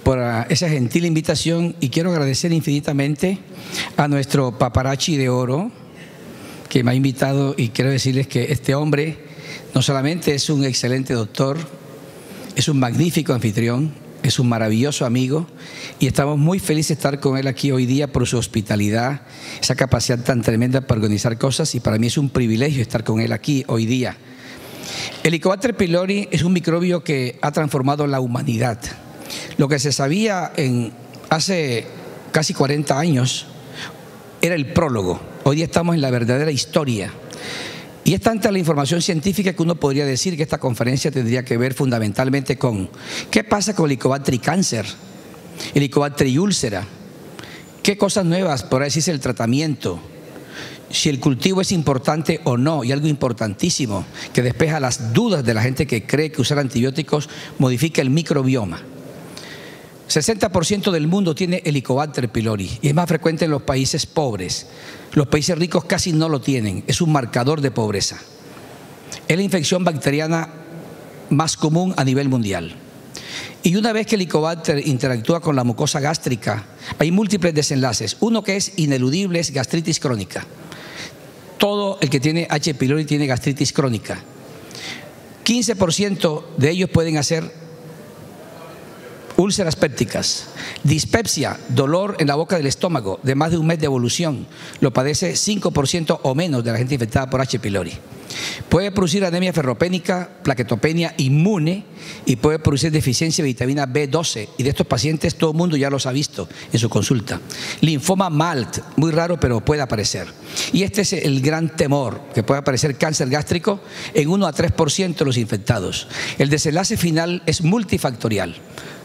por esa gentil invitación, y quiero agradecer infinitamente a nuestro paparazzi de oro que me ha invitado, y quiero decirles que este hombre no solamente es un excelente doctor, es un magnífico anfitrión, es un maravilloso amigo, y estamos muy felices de estar con él aquí hoy día por su hospitalidad, esa capacidad tan tremenda para organizar cosas, y para mí es un privilegio estar con él aquí hoy día. El Helicobacter pylori es un microbio que ha transformado la humanidad. Lo que se sabía hace casi 40 años era el prólogo. Hoy día estamos en la verdadera historia. Y es tanta la información científica que uno podría decir que esta conferencia tendría que ver fundamentalmente con qué pasa con el Helicobacter y cáncer, el Helicobacter y úlcera, qué cosas nuevas podrá decirse el tratamiento, si el cultivo es importante o no, y algo importantísimo que despeja las dudas de la gente que cree que usar antibióticos modifica el microbioma. 60% del mundo tiene Helicobacter pylori y es más frecuente en los países pobres. Los países ricos casi no lo tienen, es un marcador de pobreza. Es la infección bacteriana más común a nivel mundial. Y una vez que el Helicobacter interactúa con la mucosa gástrica, hay múltiples desenlaces. Uno que es ineludible es gastritis crónica. Todo el que tiene H. pylori tiene gastritis crónica. 15% de ellos pueden hacer úlceras pépticas, dispepsia, dolor en la boca del estómago de más de un mes de evolución, lo padece 5% o menos de la gente infectada por H. pylori. Puede producir anemia ferropénica, plaquetopenia inmune, y puede producir deficiencia de vitamina B12, y de estos pacientes todo el mundo ya los ha visto en su consulta. Linfoma MALT, muy raro pero puede aparecer. Y este es el gran temor, que puede aparecer cáncer gástrico en 1 a 3% de los infectados. El desenlace final es multifactorial.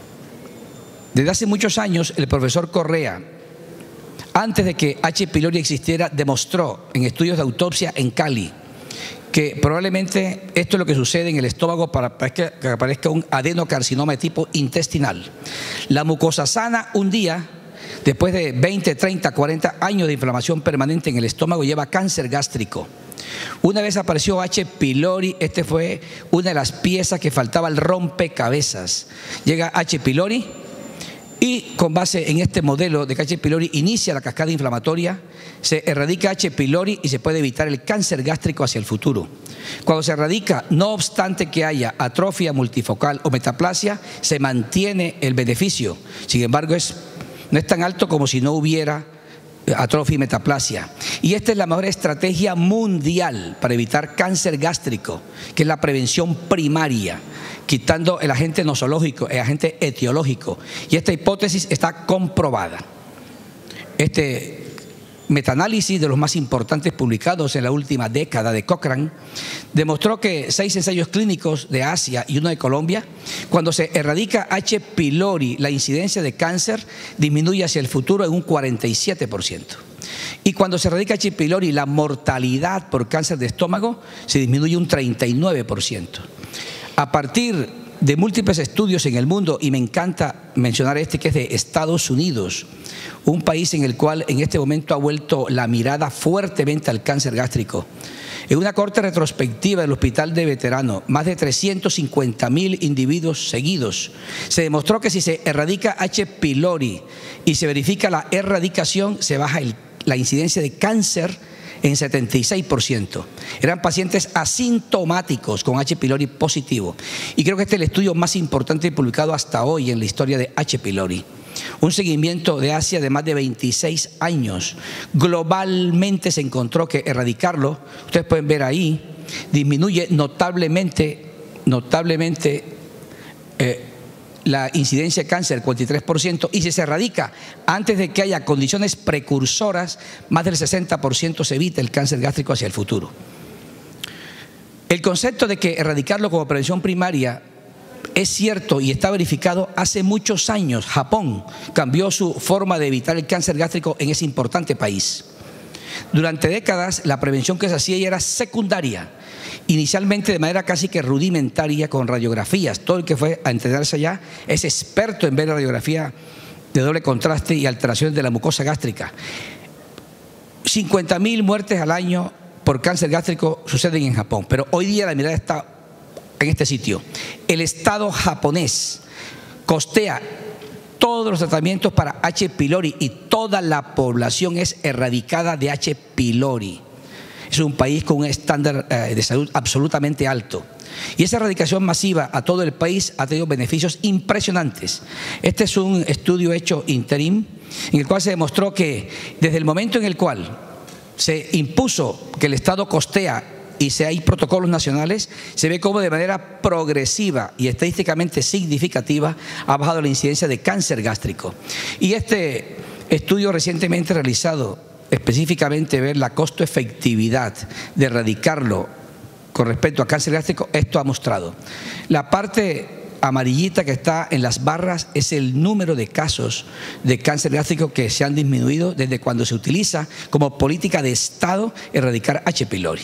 Desde hace muchos años, el profesor Correa, antes de que H. pylori existiera, demostró en estudios de autopsia en Cali que probablemente esto es lo que sucede en el estómago para que aparezca un adenocarcinoma de tipo intestinal. La mucosa sana un día, después de 20, 30, 40 años de inflamación permanente en el estómago, lleva cáncer gástrico. Una vez apareció H. pylori, este fue una de las piezas que faltaba al rompecabezas. Llega H. pylori, y con base en este modelo de que H. pylori inicia la cascada inflamatoria, se erradica H. pylori y se puede evitar el cáncer gástrico hacia el futuro. Cuando se erradica, no obstante que haya atrofia multifocal o metaplasia, se mantiene el beneficio. Sin embargo, no es tan alto como si no hubiera atrofia y metaplasia. Y esta es la mejor estrategia mundial para evitar cáncer gástrico, que es la prevención primaria, quitando el agente nosológico, el agente etiológico. Y esta hipótesis está comprobada. Este metaanálisis de los más importantes publicados en la última década de Cochrane demostró que 6 ensayos clínicos de Asia y uno de Colombia, cuando se erradica H. pylori, la incidencia de cáncer disminuye hacia el futuro en un 47%. Y cuando se erradica H. pylori, la mortalidad por cáncer de estómago se disminuye un 39%. A partir de múltiples estudios en el mundo, y me encanta mencionar este que es de Estados Unidos, un país en el cual en este momento ha vuelto la mirada fuertemente al cáncer gástrico. En una corte retrospectiva del Hospital de Veteranos, más de 350.000 individuos seguidos, se demostró que si se erradica H. pylori y se verifica la erradicación, se baja la incidencia de cáncer en 76%. Eran pacientes asintomáticos con H. pylori positivo. Y creo que este es el estudio más importante publicado hasta hoy en la historia de H. pylori. Un seguimiento de Asia de más de 26 años. Globalmente se encontró que erradicarlo, ustedes pueden ver ahí, disminuye notablemente la incidencia de cáncer, 43%, y si se erradica antes de que haya condiciones precursoras, más del 60% se evita el cáncer gástrico hacia el futuro. El concepto de que erradicarlo como prevención primaria es cierto y está verificado hace muchos años. Japón cambió su forma de evitar el cáncer gástrico en ese importante país. Durante décadas la prevención que se hacía era secundaria, inicialmente de manera casi que rudimentaria con radiografías. Todo el que fue a entrenarse allá es experto en ver la radiografía de doble contraste y alteraciones de la mucosa gástrica. 50.000 muertes al año por cáncer gástrico suceden en Japón, pero hoy día la mirada está en este sitio. El Estado japonés costea todos los tratamientos para H. pylori y toda la población es erradicada de H. pylori. Es un país con un estándar de salud absolutamente alto. Y esa erradicación masiva a todo el país ha tenido beneficios impresionantes. Este es un estudio hecho interim, en el cual se demostró que desde el momento en el cual se impuso que el Estado costea y hay protocolos nacionales, se ve cómo de manera progresiva y estadísticamente significativa ha bajado la incidencia de cáncer gástrico. Y este estudio recientemente realizado, específicamente ver la costo-efectividad de erradicarlo con respecto a cáncer gástrico, esto ha mostrado. La parte amarillita que está en las barras es el número de casos de cáncer gástrico que se han disminuido desde cuando se utiliza como política de Estado erradicar H. pylori.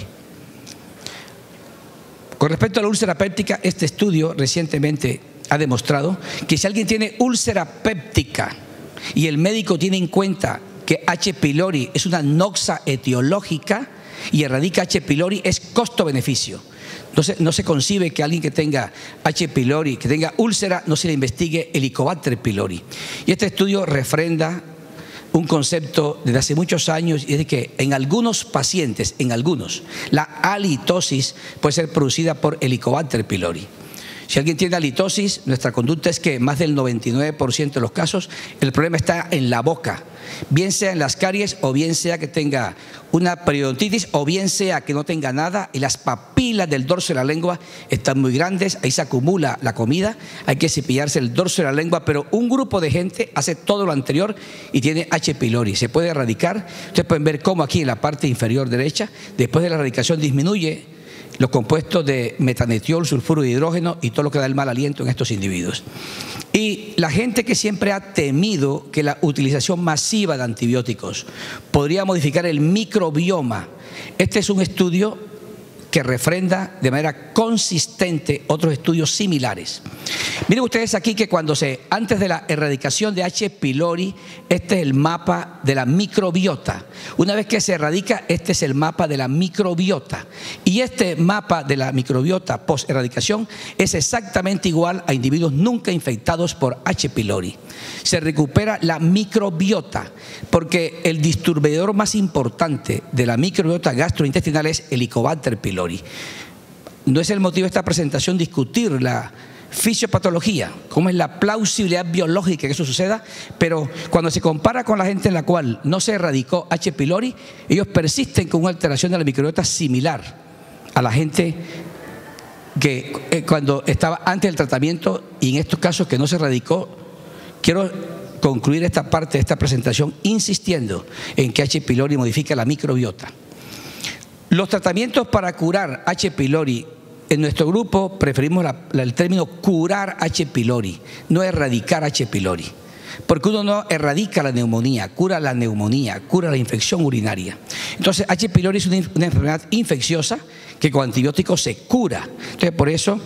Con respecto a la úlcera péptica, este estudio recientemente ha demostrado que si alguien tiene úlcera péptica y el médico tiene en cuenta que H. pylori es una noxa etiológica y erradica H. pylori, es costo-beneficio. Entonces, no se concibe que alguien que tenga H. pylori, que tenga úlcera, no se le investigue Helicobacter pylori. Y este estudio refrenda un concepto desde hace muchos años, y es de que en algunos pacientes, la halitosis puede ser producida por Helicobacter pylori. Si alguien tiene halitosis, nuestra conducta es que más del 99% de los casos el problema está en la boca, bien sea en las caries o bien sea que tenga una periodontitis o bien sea que no tenga nada y las papilas del dorso de la lengua están muy grandes, ahí se acumula la comida, hay que cepillarse el dorso de la lengua, pero un grupo de gente hace todo lo anterior y tiene H. pylori, se puede erradicar. Ustedes pueden ver cómo aquí en la parte inferior derecha, después de la erradicación disminuye los compuestos de metanetiol, sulfuro de hidrógeno y todo lo que da el mal aliento en estos individuos. Y la gente que siempre ha temido que la utilización masiva de antibióticos podría modificar el microbioma, este es un estudio que refrenda de manera consistente otros estudios similares. Miren ustedes aquí que antes de la erradicación de H. pylori, este es el mapa de la microbiota. Una vez que se erradica, este es el mapa de la microbiota. Y este mapa de la microbiota post-erradicación es exactamente igual a individuos nunca infectados por H. pylori. Se recupera la microbiota, porque el distribuidor más importante de la microbiota gastrointestinal es Helicobacter pylori. No es el motivo de esta presentación discutir la fisiopatología, cómo es la plausibilidad biológica que eso suceda, pero cuando se compara con la gente en la cual no se erradicó H. pylori, ellos persisten con una alteración de la microbiota similar a la gente que cuando estaba antes del tratamiento, y en estos casos que no se erradicó. Quiero concluir esta parte de esta presentación insistiendo en que H. pylori modifica la microbiota. Los tratamientos para curar H. pylori, en nuestro grupo preferimos el término curar H. pylori, no erradicar H. pylori, porque uno no erradica la neumonía, cura la infección urinaria. Entonces H. pylori es una enfermedad infecciosa que con antibióticos se cura. Entonces por eso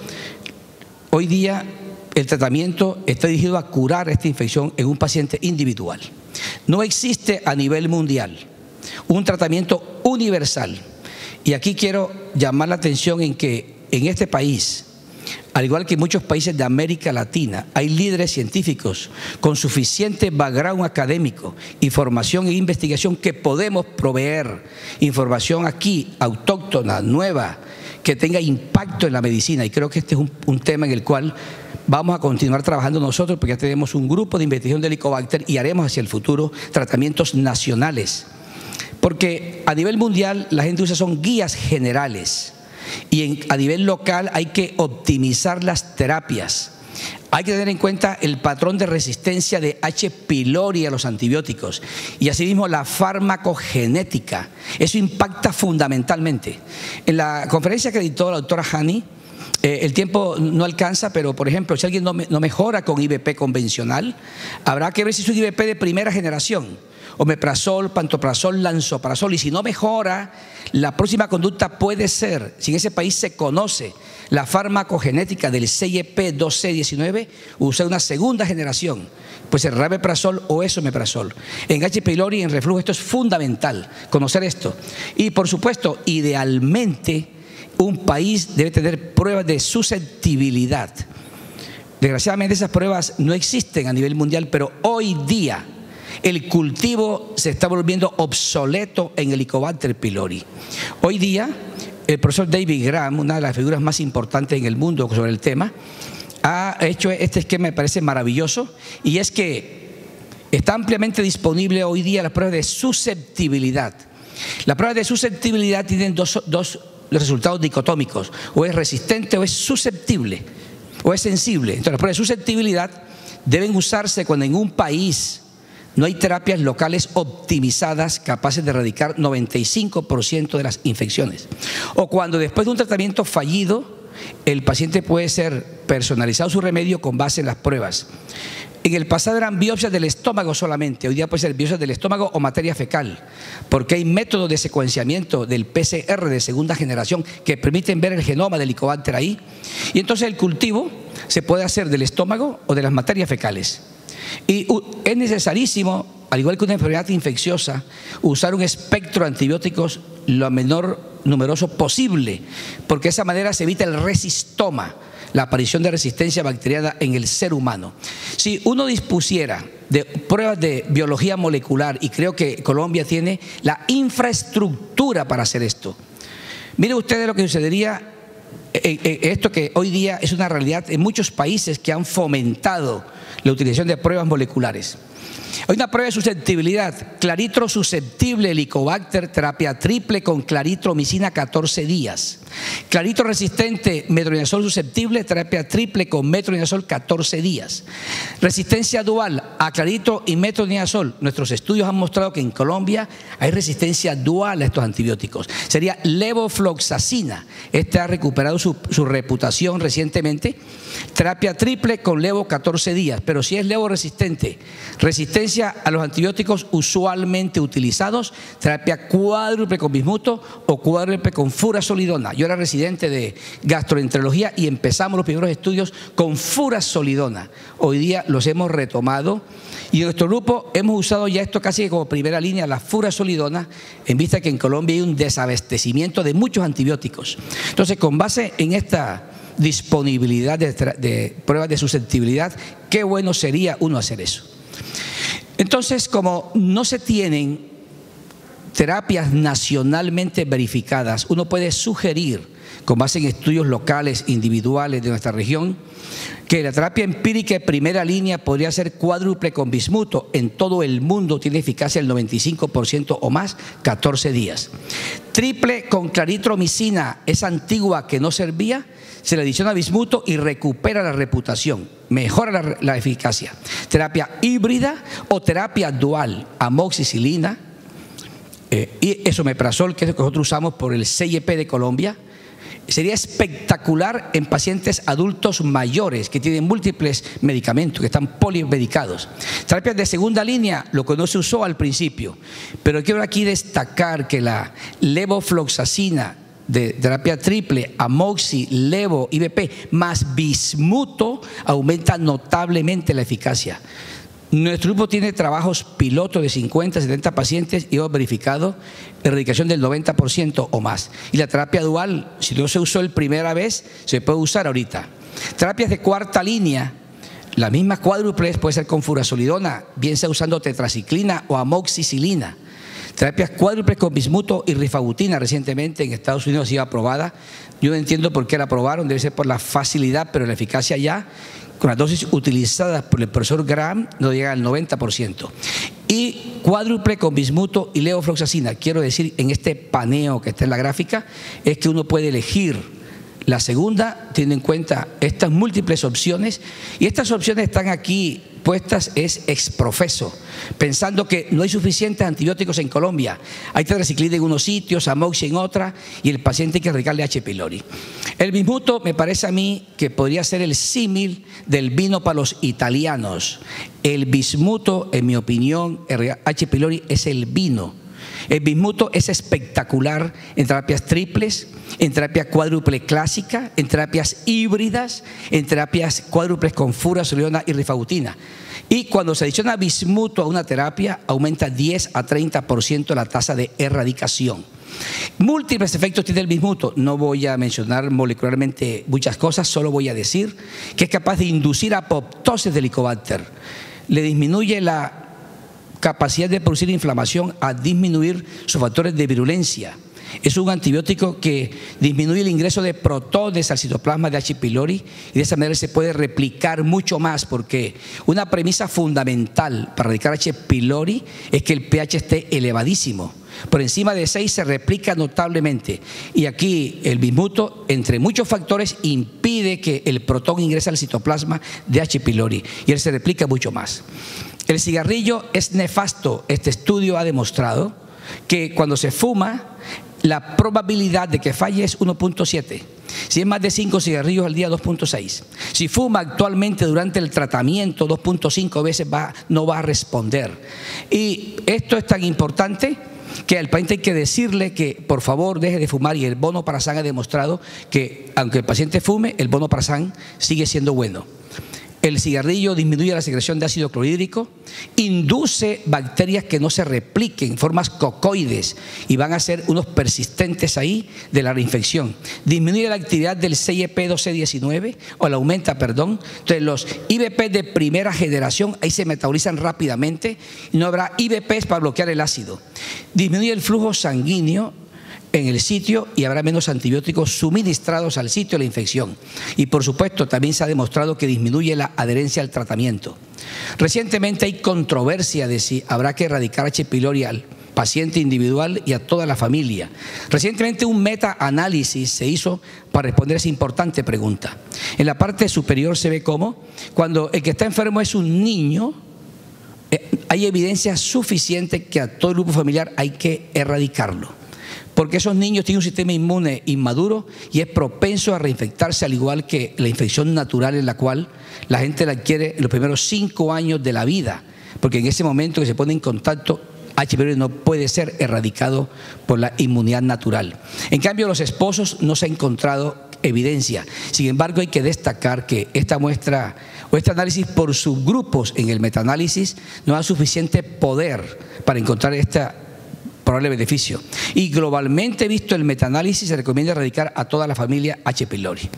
hoy día el tratamiento está dirigido a curar esta infección en un paciente individual. No existe a nivel mundial un tratamiento universal. Y aquí quiero llamar la atención en que en este país, al igual que en muchos países de América Latina, hay líderes científicos con suficiente background académico, información e investigación que podemos proveer información aquí, autóctona, nueva, que tenga impacto en la medicina. Y creo que este es un tema en el cual vamos a continuar trabajando nosotros, porque ya tenemos un grupo de investigación de Helicobacter y haremos hacia el futuro tratamientos nacionales. Porque a nivel mundial la gente usa son guías generales y a nivel local hay que optimizar las terapias. Hay que tener en cuenta el patrón de resistencia de H. pylori a los antibióticos y asimismo la farmacogenética. Eso impacta fundamentalmente. En la conferencia que dictó la doctora Hani, el tiempo no alcanza, pero por ejemplo, si alguien no mejora con IVP convencional, habrá que ver si es un IVP de primera generación, omeprazol, pantoprazol, lansoprazol, y si no mejora, la próxima conducta puede ser, si en ese país se conoce la farmacogenética del CYP2C19, usar una segunda generación, pues el rabeprazol o esomeprazol. En H. pylori, en reflujo, esto es fundamental, conocer esto. Y por supuesto, idealmente, un país debe tener pruebas de susceptibilidad. Desgraciadamente esas pruebas no existen a nivel mundial, pero hoy día el cultivo se está volviendo obsoleto en Helicobacter pylori. Hoy día el profesor David Graham, una de las figuras más importantes en el mundo sobre el tema, ha hecho este esquema, me parece maravilloso, y es que está ampliamente disponible hoy día las pruebas de susceptibilidad. Las pruebas de susceptibilidad tienen dos resultados dicotómicos: o es resistente o es susceptible, o es sensible. Entonces las pruebas de susceptibilidad deben usarse cuando en un país no hay terapias locales optimizadas capaces de erradicar 95% de las infecciones, o cuando después de un tratamiento fallido el paciente puede ser personalizado su remedio con base en las pruebas. En el pasado eran biopsias del estómago solamente, hoy día puede ser biopsias del estómago o materia fecal, porque hay métodos de secuenciamiento del PCR de segunda generación que permiten ver el genoma del Helicobacter ahí, y entonces el cultivo se puede hacer del estómago o de las materias fecales. Y es necesarísimo, al igual que una enfermedad infecciosa, usar un espectro de antibióticos lo menor numeroso posible, porque de esa manera se evita el resistoma, la aparición de resistencia bacteriana en el ser humano. Si uno dispusiera de pruebas de biología molecular, y creo que Colombia tiene la infraestructura para hacer esto, miren ustedes lo que sucedería. Esto que hoy día es una realidad en muchos países que han fomentado la utilización de pruebas moleculares. Hay una prueba de susceptibilidad: claritro susceptible Helicobacter, terapia triple con claritromicina 14 días. Claritro resistente metronidazol susceptible, terapia triple con metronidazol 14 días. Resistencia dual a claritro y metronidazol. Nuestros estudios han mostrado que en Colombia hay resistencia dual a estos antibióticos. Sería levofloxacina. Este ha recuperado su reputación recientemente. Terapia triple con levo 14 días. Pero si es levo resistente, resistencia a los antibióticos usualmente utilizados, terapia cuádruple con bismuto o cuádruple con furazolidona. Yo era residente de gastroenterología y empezamos los primeros estudios con furazolidona. Hoy día los hemos retomado y en nuestro grupo hemos usado ya esto casi como primera línea, la furazolidona, en vista que en Colombia hay un desabastecimiento de muchos antibióticos. Entonces, con base en esta disponibilidad de pruebas de susceptibilidad, qué bueno sería uno hacer eso. Entonces, como no se tienen terapias nacionalmente verificadas, uno puede sugerir, con base en estudios locales, individuales de nuestra región, que la terapia empírica de primera línea podría ser cuádruple con bismuto. En todo el mundo tiene eficacia del 95% o más, 14 días. Triple con claritromicina, esa antigua que no servía, se le adiciona bismuto y recupera la reputación, mejora la eficacia. Terapia híbrida o terapia dual, amoxicilina y esomeprazol, que es lo que nosotros usamos por el CIEP de Colombia. Sería espectacular en pacientes adultos mayores que tienen múltiples medicamentos, que están polimedicados. Terapias de segunda línea, lo que no se usó al principio, pero quiero aquí destacar que la levofloxacina de terapia triple, amoxi, levo, IBP más bismuto aumenta notablemente la eficacia. Nuestro grupo tiene trabajos pilotos de 50, 70 pacientes y hemos verificado erradicación del 90% o más. Y la terapia dual, si no se usó la primera vez, se puede usar ahorita. Terapias de cuarta línea, las mismas cuádruples, puede ser con furazolidona, bien sea usando tetraciclina o amoxicilina. Terapias cuádruples con bismuto y rifabutina, recientemente en Estados Unidos ha sido aprobada. Yo no entiendo por qué la aprobaron, debe ser por la facilidad, pero la eficacia ya, con las dosis utilizadas por el profesor Graham, no llega al 90%. Y cuádruple con bismuto y levofloxacina. Quiero decir, en este paneo que está en la gráfica, es que uno puede elegir la segunda, teniendo en cuenta estas múltiples opciones, y estas opciones están aquí puestas es exprofeso, pensando que no hay suficientes antibióticos en Colombia. Hay tetraciclina en unos sitios, amoxi en otra, y el paciente hay que erradicarle H. pylori. El bismuto me parece a mí que podría ser el símil del vino para los italianos. El bismuto, en mi opinión, H. pylori es el vino. El bismuto es espectacular en terapias triples en terapia cuádruple clásica, en terapias híbridas, en terapias cuádruples con furazoleona y rifabutina. Y cuando se adiciona bismuto a una terapia, aumenta 10 a 30% la tasa de erradicación. Múltiples efectos tiene el bismuto. No voy a mencionar molecularmente muchas cosas, solo voy a decir que es capaz de inducir apoptosis del Helicobacter. Le disminuye la capacidad de producir inflamación a disminuir sus factores de virulencia. Es un antibiótico que disminuye el ingreso de protones al citoplasma de H. pylori y de esa manera se puede replicar mucho más, porque una premisa fundamental para erradicar H. pylori es que el pH esté elevadísimo. Por encima de 6 se replica notablemente, y aquí el bismuto, entre muchos factores, impide que el protón ingrese al citoplasma de H. pylori y él se replica mucho más. El cigarrillo es nefasto. Este estudio ha demostrado que cuando se fuma, la probabilidad de que falle es 1.7. Si es más de 5 cigarrillos al día, 2.6. Si fuma actualmente durante el tratamiento, 2.5 veces no va a responder. Y esto es tan importante que al paciente hay que decirle que por favor deje de fumar, y el Vonoprazan ha demostrado que aunque el paciente fume, el Vonoprazan sigue siendo bueno. El cigarrillo disminuye la secreción de ácido clorhídrico, induce bacterias que no se repliquen, formas cocoides, y van a ser unos persistentes ahí de la reinfección. Disminuye la actividad del CYP2C19, o la aumenta, perdón. Entonces los IBP de primera generación ahí se metabolizan rápidamente y no habrá IBPs para bloquear el ácido. Disminuye el flujo sanguíneo en el sitio y habrá menos antibióticos suministrados al sitio de la infección. Y por supuesto también se ha demostrado que disminuye la adherencia al tratamiento. Recientemente hay controversia de si habrá que erradicar H. pylori al paciente individual y a toda la familia. Recientemente un metaanálisis se hizo para responder esa importante pregunta. En la parte superior se ve cómo cuando el que está enfermo es un niño, hay evidencia suficiente que a todo el grupo familiar hay que erradicarlo, porque esos niños tienen un sistema inmune inmaduro y es propenso a reinfectarse, al igual que la infección natural, en la cual la gente la adquiere en los primeros 5 años de la vida, porque en ese momento que se pone en contacto, H. pylori no puede ser erradicado por la inmunidad natural. En cambio, los esposos no se ha encontrado evidencia. Sin embargo, hay que destacar que esta muestra o este análisis por subgrupos en el metaanálisis no da suficiente poder para encontrar esta probable beneficio. Y globalmente visto el metaanálisis, se recomienda erradicar a toda la familia H. pylori.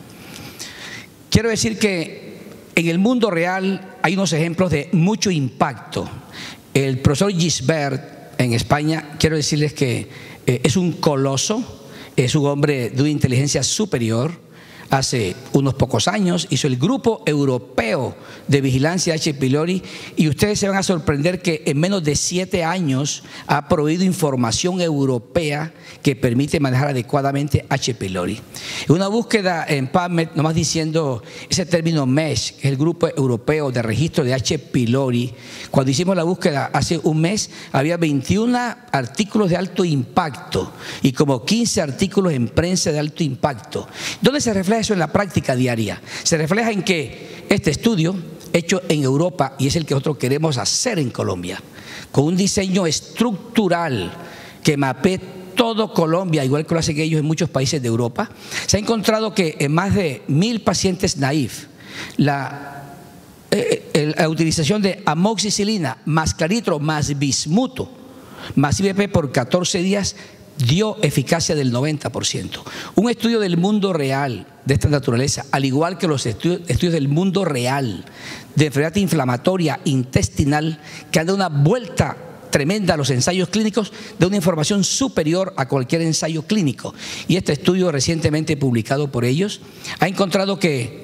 Quiero decir que en el mundo real hay unos ejemplos de mucho impacto. El profesor Gisbert en España, quiero decirles que es un coloso, es un hombre de una inteligencia superior. Hace unos pocos años hizo el Grupo Europeo de Vigilancia H. pylori, y ustedes se van a sorprender que en menos de 7 años ha proveído información europea que permite manejar adecuadamente H. pylori. Una búsqueda en PubMed, nomás diciendo ese término MESH, que es el Grupo Europeo de Registro de H. pylori, cuando hicimos la búsqueda hace un mes, había 21 artículos de alto impacto y como 15 artículos en prensa de alto impacto. ¿Dónde se refleja eso en la práctica diaria? Se refleja en que este estudio, hecho en Europa, y es el que nosotros queremos hacer en Colombia, con un diseño estructural que mapee todo Colombia, igual que lo hacen ellos en muchos países de Europa, se ha encontrado que en más de 1000 pacientes naïf, la utilización de amoxicilina más claritro más bismuto más IBP por 14 días dio eficacia del 90%. Un estudio del mundo real de esta naturaleza, al igual que los estudios del mundo real de enfermedad inflamatoria intestinal, que han dado una vuelta tremenda a los ensayos clínicos, de una información superior a cualquier ensayo clínico. Y este estudio recientemente publicado por ellos ha encontrado que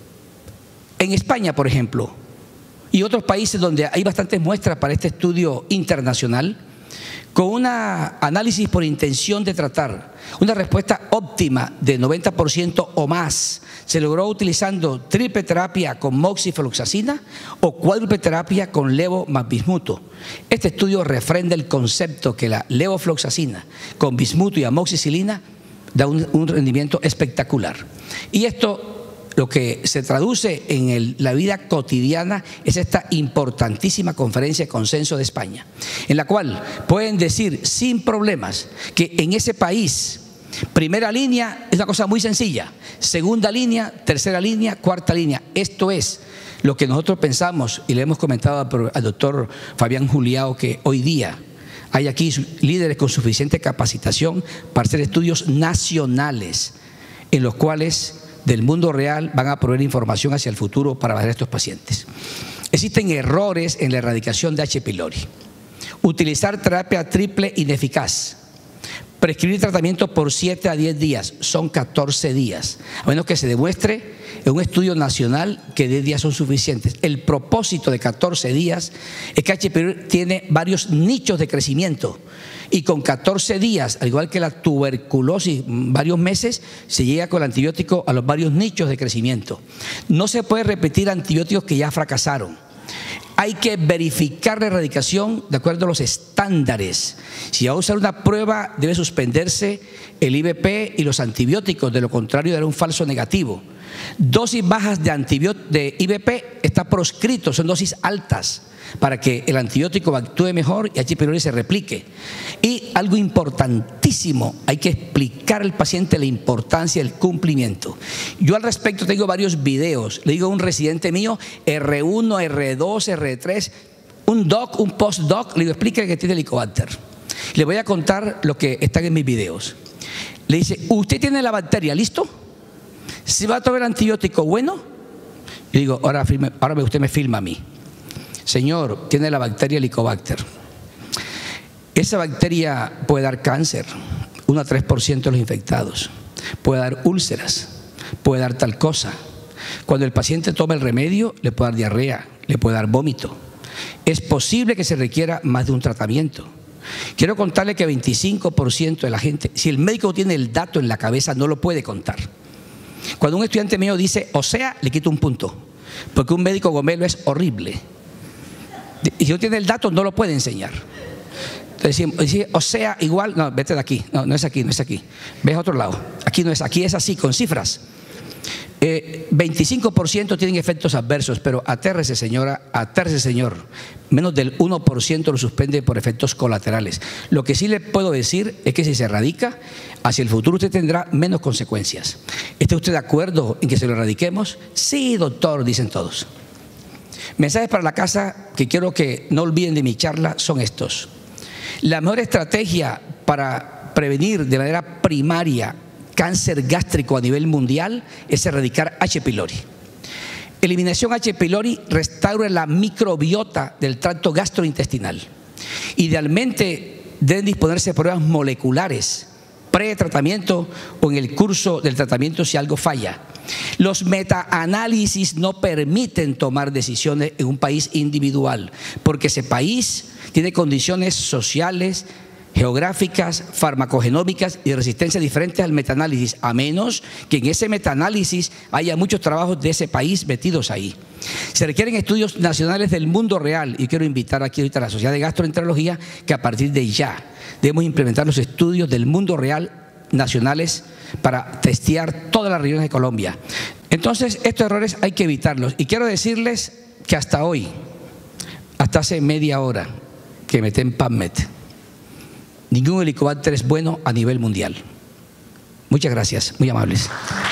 en España, por ejemplo, y otros países donde hay bastantes muestras para este estudio internacional, con un análisis por intención de tratar, una respuesta óptima de 90% o más se logró utilizando triple terapia con moxifloxacina o cuádruple terapia con levo más bismuto. Este estudio refrenda el concepto que la levofloxacina con bismuto y amoxicilina da un rendimiento espectacular. Y esto, lo que se traduce en la vida cotidiana, es esta importantísima conferencia de consenso de España, en la cual pueden decir sin problemas que en ese país Primera línea es una cosa muy sencilla. Segunda línea, tercera línea, cuarta línea. Esto es lo que nosotros pensamos y le hemos comentado al doctor Fabián Juliao, que hoy día hay aquí líderes con suficiente capacitación para hacer estudios nacionales en los cuales del mundo real van a proveer información hacia el futuro para ayudar a estos pacientes. Existen errores en la erradicación de H. pylori. Utilizar terapia triple ineficaz. Prescribir tratamiento por 7 a 10 días, son 14 días, a menos que se demuestre en un estudio nacional que 10 días son suficientes. El propósito de 14 días es que H. pylori tiene varios nichos de crecimiento y con 14 días, al igual que la tuberculosis, varios meses, se llega con el antibiótico a los varios nichos de crecimiento. No se puede repetir antibióticos que ya fracasaron. Hay que verificar la erradicación de acuerdo a los estándares. Si va a usar una prueba, debe suspenderse el IVP y los antibióticos, de lo contrario dará un falso negativo. Dosis bajas de IVP está proscrito, son dosis altas para que el antibiótico actúe mejor y H. pylori se replique. Y algo importantísimo, hay que explicar al paciente la importancia del cumplimiento. Yo al respecto tengo varios videos. Le digo a un residente mío, R1, R2, R3, un doc, un postdoc, le digo, explique que tiene Helicobacter. Le voy a contar lo que está en mis videos. Le dice, ¿usted tiene la bacteria listo? ¿Se va a tomar antibiótico bueno? Le digo, ahora usted me filma a mí. Señor, tiene la bacteria Helicobacter. Esa bacteria puede dar cáncer, 1 a 3% de los infectados. Puede dar úlceras, puede dar tal cosa. Cuando el paciente toma el remedio, le puede dar diarrea, le puede dar vómito. Es posible que se requiera más de un tratamiento. Quiero contarle que 25% de la gente, si el médico tiene el dato en la cabeza, no lo puede contar. Cuando un estudiante mío dice, o sea, le quito un punto, porque un médico gomelo es horrible. Y si no tiene el dato, no lo puede enseñar. Entonces, o sea, igual, no, vete de aquí, no es aquí, no es aquí. Ves a otro lado, aquí no es, aquí es así, con cifras. 25% tienen efectos adversos, pero atérrese señora, atérrese señor, menos del 1% lo suspende por efectos colaterales. Lo que sí le puedo decir es que si se erradica, hacia el futuro usted tendrá menos consecuencias. ¿Está usted de acuerdo en que se lo erradiquemos? Sí, doctor, dicen todos. Mensajes para la casa que quiero que no olviden de mi charla son estos. La mejor estrategia para prevenir de manera primaria cáncer gástrico a nivel mundial es erradicar H. pylori. Eliminación H. pylori restaura la microbiota del tracto gastrointestinal. Idealmente deben disponerse de pruebas moleculares pre-tratamiento o en el curso del tratamiento si algo falla. Los metaanálisis no permiten tomar decisiones en un país individual, porque ese país tiene condiciones sociales, geográficas, farmacogenómicas y de resistencia diferentes al metaanálisis, a menos que en ese metaanálisis haya muchos trabajos de ese país metidos ahí. Se requieren estudios nacionales del mundo real y quiero invitar aquí ahorita a la Sociedad de Gastroenterología que a partir de ya debemos implementar los estudios del mundo real nacionales para testear todas las regiones de Colombia. Entonces, estos errores hay que evitarlos. Y quiero decirles que hasta hoy, hasta hace media hora que metí en PubMed, ningún Helicobacter es bueno a nivel mundial. Muchas gracias, muy amables.